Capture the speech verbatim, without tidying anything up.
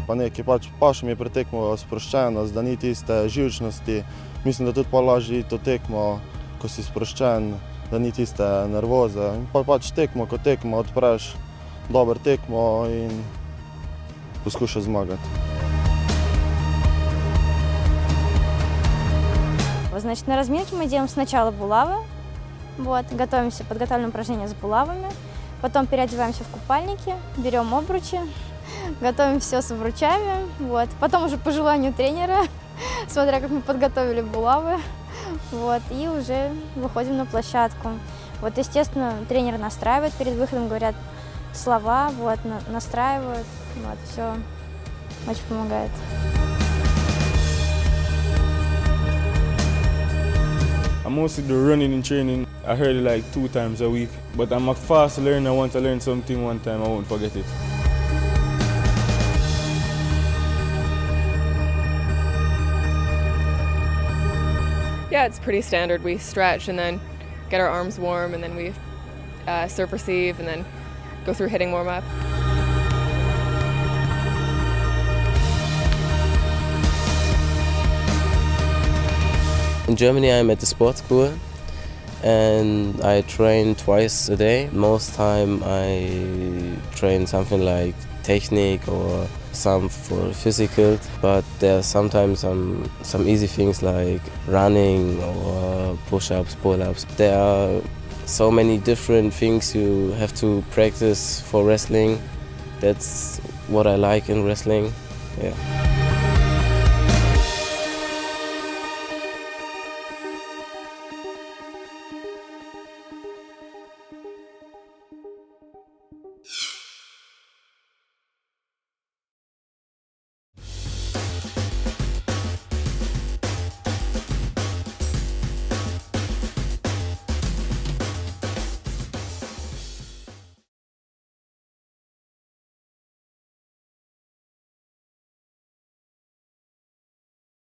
pa nekaj, pač paše mi je pri tekmo sproščenost, da ni tiste živčnosti. Mislim, da tudi pa lažje iti v tekmo, ko si sproščen, da ni tiste nervoze. Pa pač tekmo, ko tekmo odpreš, dober tekmo in poskušaš zmagati. Значит, на разминке мы делаем сначала булавы, вот, готовимся, подготавливаем упражнения с булавами, потом переодеваемся в купальники, берем обручи, готовим все с обручами, вот, потом уже по желанию тренера, смотря как мы подготовили булавы, вот, и уже выходим на площадку. Вот, естественно, тренер настраивает перед выходом, говорят слова, вот, на, настраивают, вот, все очень помогает. I mostly do running and training. I heard it like two times a week, but I'm a fast learner. Once I learn something one time, I won't forget it. Yeah, it's pretty standard. We stretch and then get our arms warm, and then we uh, serve receive, and then go through hitting warm-up. In Germany, I'm at the sports school and I train twice a day. Most time I train something like technique or some for physical, but there are sometimes some, some easy things like running or push-ups, pull-ups. There are so many different things you have to practice for wrestling. That's what I like in wrestling. Yeah.